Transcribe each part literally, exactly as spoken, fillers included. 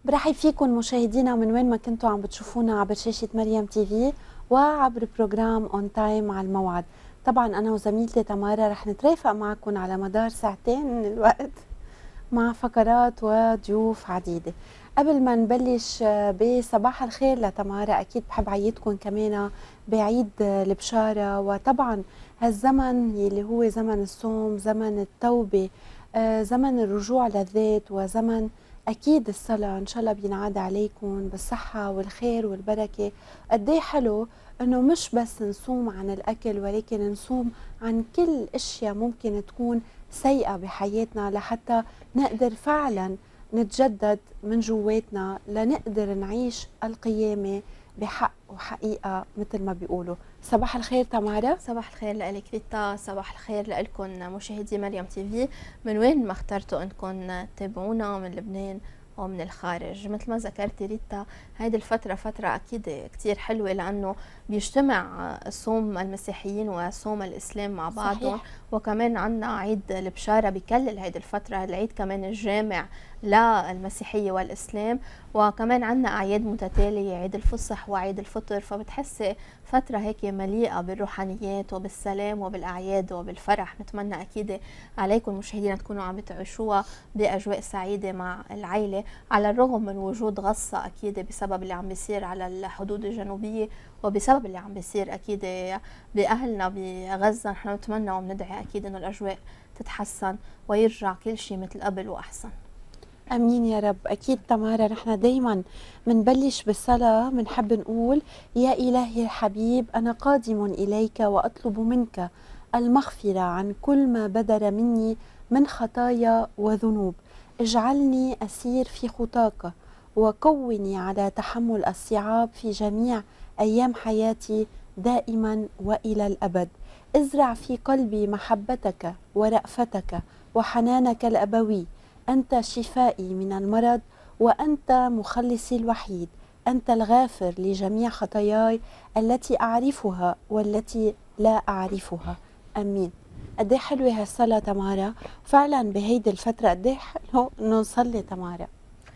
برحب فيكم مشاهدينا من وين ما كنتوا عم بتشوفونا عبر شاشة مريم تي في وعبر بروجرام اون تايم على الموعد. طبعا أنا وزميلتي تمارا رح نترافق معكم على مدار ساعتين من الوقت مع فقرات وضيوف عديدة. قبل ما نبلش بصباح الخير لتمارا، أكيد بحب عيدكم كمان بعيد البشارة، وطبعا هالزمن يلي هو زمن الصوم، زمن التوبة، زمن الرجوع للذات، وزمن أكيد الصلاة. إن شاء الله بينعاد عليكم بالصحة والخير والبركة. قديه حلو إنه مش بس نصوم عن الأكل، ولكن نصوم عن كل أشياء ممكن تكون سيئة بحياتنا، لحتى نقدر فعلا نتجدد من جواتنا، لنقدر نعيش القيامة بحق وحقيقة مثل ما بيقولوا. صباح الخير تمارا. صباح الخير لك ريتا، صباح الخير لكم مشاهدي مريم تي في من وين ما اخترتوا انكم تتابعونا، من لبنان ومن الخارج. مثل ما ذكرتي ريتا، هيدي الفترة فترة أكيد كتير حلوة، لأنه بيجتمع صوم المسيحيين وصوم الإسلام مع بعضهم. صحيح. وكمان عنا عيد البشارة بكلل هيدي الفترة، العيد كمان الجامع للمسيحية والإسلام، وكمان عنا أعياد متتالية، عيد الفصح وعيد الفطر. فبتحسي فترة هيك مليئة بالروحانيات وبالسلام وبالأعياد وبالفرح. نتمنى أكيد عليكم مشاهدينا تكونوا عم تعيشوها بأجواء سعيدة مع العائلة، على الرغم من وجود غصة أكيد بسبب اللي عم بيصير على الحدود الجنوبية، وبسبب اللي عم بيصير أكيد بأهلنا بغزة. نحن نتمنى وبندعي أكيد إنه الأجواء تتحسن ويرجع كل شيء مثل قبل وأحسن. امين يا رب. اكيد تمارا، نحن دائما بنبلش بالصلاه، بنحب نقول: يا الهي الحبيب، انا قادم اليك واطلب منك المغفره عن كل ما بدر مني من خطايا وذنوب. اجعلني اسير في خطاك، وقوني على تحمل الصعاب في جميع ايام حياتي دائما والى الابد. ازرع في قلبي محبتك ورأفتك وحنانك الابوي. أنت شفائي من المرض، وأنت مخلصي الوحيد. أنت الغافر لجميع خطاياي التي أعرفها والتي لا أعرفها. أمين. قديه حلوة هالصلاة تمارا، فعلا بهيدي الفترة قديه حلو إنه نصلي تمارا.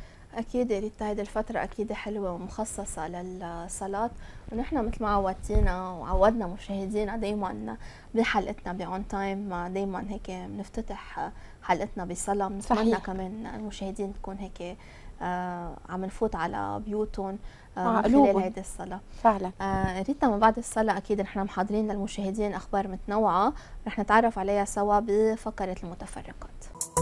أكيد ريتا، هيدي الفترة أكيد حلوة ومخصصة للصلاة، ونحن مثل ما عودتينا وعودنا مشاهدينا دايما بحلقتنا بأون تايم، دايما هيك بنفتتح حلقتنا بصلاة. بنتمنى كمان المشاهدين تكون هيك آه عم نفوت على بيوتهم آه من خلال هيدي الصلاة. فعلا آه ريتا، من بعد الصلاة أكيد نحن محضرين للمشاهدين أخبار متنوعة رح نتعرف عليها سوا بفقرة المتفرقات.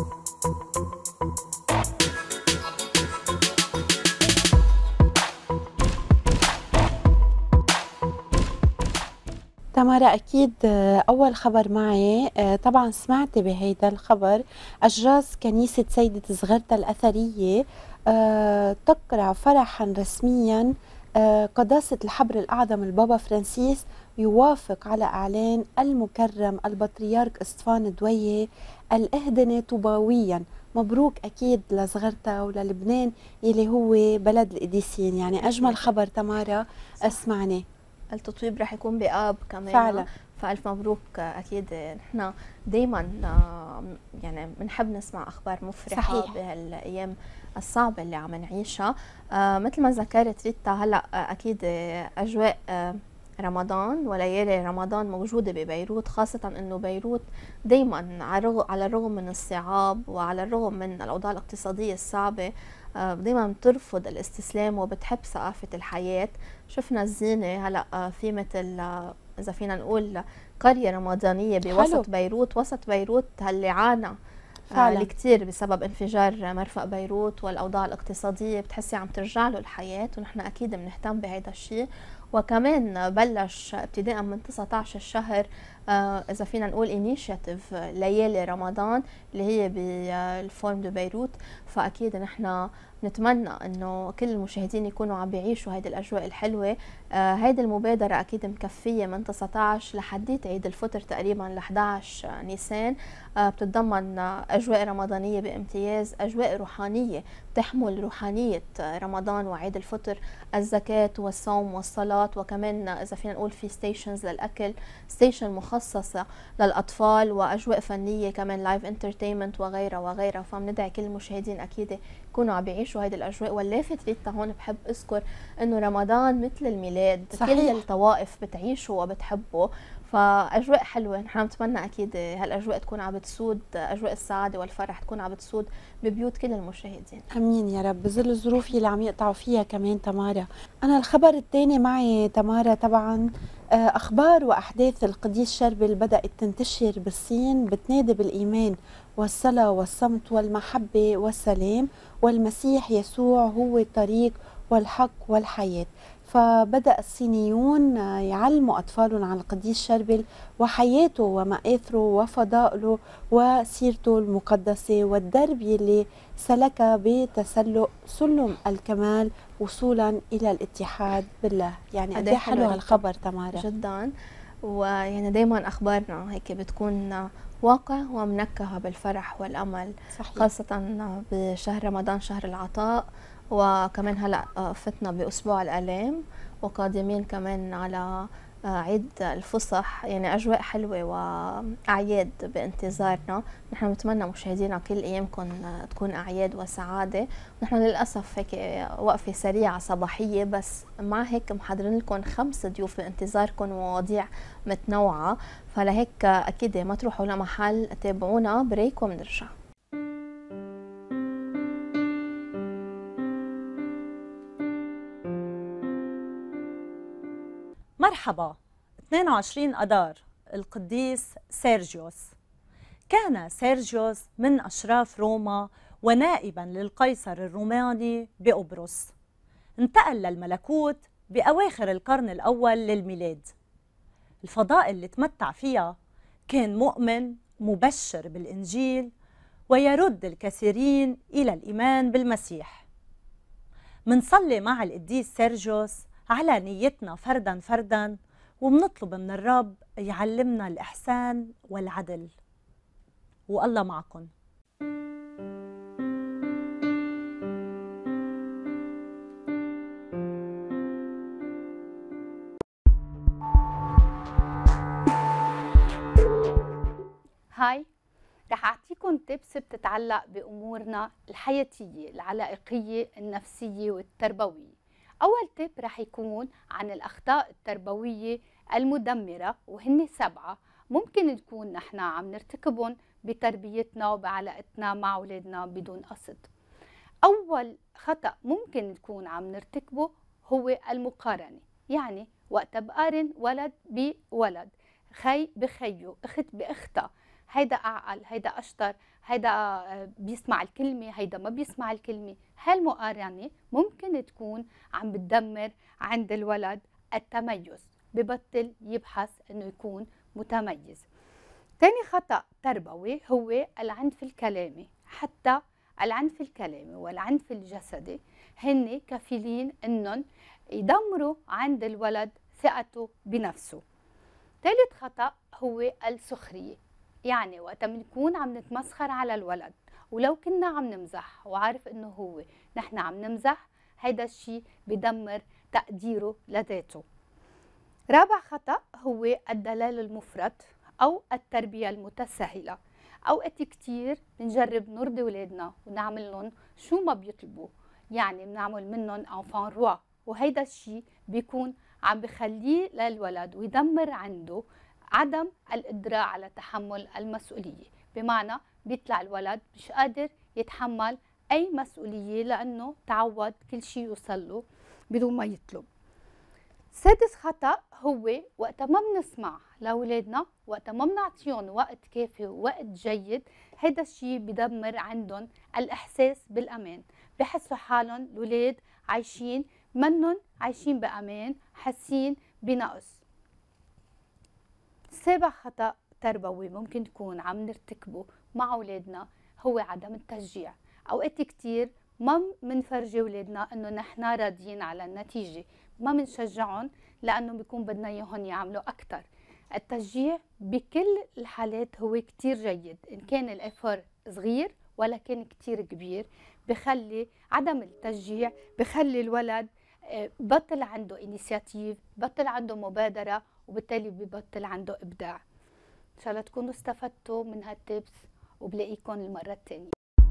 تمارا، أكيد أول خبر معي طبعا سمعت بهيدا الخبر: أجراس كنيسة سيدة زغرتا الأثرية تقرع فرحا رسميا قداسة الحبر الأعظم البابا فرانسيس يوافق على إعلان المكرم البطريرك اسطفان الدوية الإهدنة طوباويا. مبروك أكيد لزغرتا وللبنان يلي هو بلد القديسين. يعني أجمل خبر تمارا أسمعني. التطويب رح يكون بآب كمان فعلا، فألف مبروك. أكيد نحن دايما يعني بنحب نسمع أخبار مفرحة. صحيح. بهالأيام الصعبة اللي عم نعيشها. آه مثل ما ذكرت ريتا، هلأ أكيد أجواء آه رمضان وليالي رمضان موجودة ببيروت، خاصة أنه بيروت دايما على الرغم من الصعاب وعلى الرغم من الأوضاع الاقتصادية الصعبة دايما بترفض الاستسلام وبتحب ثقافة الحياة. شفنا الزينة هلأ في مثل إذا فينا نقول قرية رمضانية بوسط حلو. بيروت. وسط بيروت اللي عانى فعلا الكثير بسبب انفجار مرفأ بيروت والأوضاع الاقتصادية، بتحسي عم ترجع له الحياة، ونحن أكيد بنهتم بهذا الشيء. وكمان بلش ابتداء من تسعة عشر الشهر آه إذا فينا نقول انيشيتيف ليالي رمضان اللي هي بالفورم دو بيروت. فأكيد نحن نتمنى انه كل المشاهدين يكونوا عم بيعيشوا هيدي الاجواء الحلوه. آه هيدي المبادره اكيد مكفيه من تسعة عشر لحديت عيد الفطر تقريبا ل إحدى عشر نيسان. آه بتتضمن اجواء رمضانيه بامتياز، اجواء روحانيه تحمل روحانيه رمضان وعيد الفطر، الزكاه والصوم والصلاه الشغلات، وكمان اذا فينا نقول في ستيشنز للاكل، ستيشن مخصصه للاطفال، واجواء فنيه كمان لايف انترتينمنت وغيرها وغيرها. فبندعي كل المشاهدين اكيد يكونوا عم بيعيشوا هذه الاجواء. واللافت ريتا هون بحب اذكر انه رمضان مثل الميلاد، صحيح. كل الطوائف بتعيشه وبتحبه، فاجواء حلوه. نحن بنتمنى اكيد هالاجواء تكون عم بتسود، اجواء السعاده والفرح تكون عم بتسود ببيوت كل المشاهدين. امين يا رب، بظل الظروف اللي عم يقطعوا فيها كمان. تمارا، انا الخبر الثاني معي تمارا طبعا اخبار واحداث القديس شربل بدات تنتشر بالصين، بتنادي بالايمان والصلاه والصمت والمحبه والسلام، والمسيح يسوع هو الطريق والحق والحياه. فبدأ الصينيون يعلموا أطفالهم عن القديس شربل وحياته ومآثره وفضائله وسيرته المقدسة، والدرب يلي سلك بتسلق سلم الكمال وصولا إلى الاتحاد بالله. يعني قد ايه حلو هالخبر تمارا جدا. ويعني دايما أخبارنا هيك بتكون واقع ومنكهة بالفرح والأمل، صحيح. خاصة بشهر رمضان، شهر العطاء، وكمان هلا فتنا بأسبوع الآلام، وقادمين كمان على عيد الفصح. يعني أجواء حلوة وأعياد بانتظارنا. نحن بنتمنى مشاهدينا كل أيامكم تكون أعياد وسعادة. نحن للأسف هيك وقفة سريعة صباحية، بس مع هيك محضرين لكم خمس ضيوف بانتظاركم ومواضيع متنوعة، فلهيك أكيد ما تروحوا لمحل، تابعونا بريك وبنرجع. مرحبا. اثنين وعشرين أذار القديس سيرجيوس. كان سيرجيوس من أشراف روما ونائبا للقيصر الروماني بقبرص. انتقل للملكوت بأواخر القرن الأول للميلاد. الفضائل اللي تمتع فيها كان مؤمن مبشر بالإنجيل ويرد الكثيرين إلى الإيمان بالمسيح. منصلي مع القديس سيرجيوس على نيتنا فردا فردا، وبنطلب من الرب يعلمنا الإحسان والعدل. والله معكم. هاي، رح أعطيكم تبس بتتعلق بأمورنا الحياتية العلائقية النفسية والتربوية. أول تب رح يكون عن الأخطاء التربوية المدمرة، وهن سبعة ممكن نكون نحن عم نرتكبهم بتربيتنا وبعلاقتنا مع أولادنا بدون قصد. أول خطأ ممكن نكون عم نرتكبه هو المقارنة. يعني وقت بقارن ولد بولد، خي بخيه، أخت بأختها، هيدا أعقل، هيدا أشطر، هيدا بيسمع الكلمة، هيدا ما بيسمع الكلمة، هالمقارنة ممكن تكون عم بتدمر عند الولد التميز، ببطل يبحث إنه يكون متميز. تاني خطأ تربوي هو العنف الكلامي. حتى العنف الكلامي والعنف الجسدي هن كفيلين إنهم يدمروا عند الولد ثقته بنفسه. ثالث خطأ هو السخرية. يعني وقت بنكون عم نتمسخر على الولد، ولو كنا عم نمزح وعارف انه هو نحن عم نمزح، هيدا الشيء بدمر تقديره لذاته. رابع خطأ هو الدلال المفرط او التربية المتساهلة. اوقات كتير بنجرب نرضي اولادنا ونعمل لهم شو ما بيطلبوا، يعني بنعمل منهم enfant roi، وهيدا الشيء بيكون عم بخليه للولد ويدمر عنده عدم القدرة على تحمل المسؤولية. بمعنى بيطلع الولد مش قادر يتحمل أي مسؤولية لأنه تعود كل شيء يوصل له بدون ما يطلب. سادس خطأ هو وقت ما بنسمع لأولادنا، وقت ما بنعطيهم وقت كافي ووقت جيد، هذا الشيء بدمر عندهم الإحساس بالأمان. بحسوا حالهم الأولاد عايشين منهم عايشين بأمان، حاسين بنقص. سابع خطأ تربوي ممكن تكون عم نرتكبه مع أولادنا هو عدم التشجيع. أوقات كتير ما منفرجي أولادنا إنه نحن راضيين على النتيجة، ما منشجعهم لأنه بيكون بدنا إياهم يعملوا أكتر. التشجيع بكل الحالات هو كتير جيد، إن كان الإفر صغير ولا كان كتير كبير. بخلي عدم التشجيع بخلي الولد بطل عنده انيشياتيف، بطل عنده مبادرة، وبالتالي ببطل عنده إبداع. إن شاء الله تكونوا استفدتوا من هالتيبس، وبلاقيكم المرة الثانية.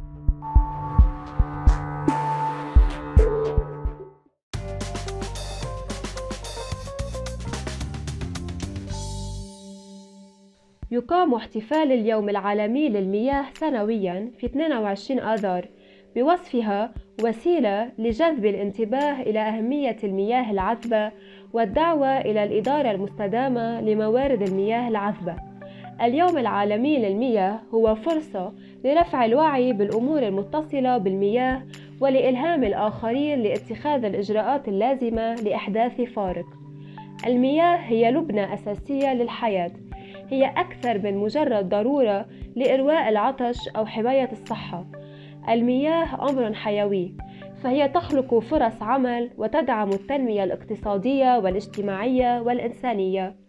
يقام احتفال اليوم العالمي للمياه سنوياً في اثنين وعشرين آذار بوصفها وسيلة لجذب الانتباه إلى أهمية المياه العذبة والدعوة إلى الإدارة المستدامة لموارد المياه العذبة. اليوم العالمي للمياه هو فرصة لرفع الوعي بالأمور المتصلة بالمياه ولإلهام الآخرين لاتخاذ الإجراءات اللازمة لإحداث فارق. المياه هي لبنة أساسية للحياة، هي أكثر من مجرد ضرورة لإرواء العطش أو حماية الصحة. المياه أمر حيوي، فهي تخلق فرص عمل وتدعم التنمية الاقتصادية والاجتماعية والإنسانية.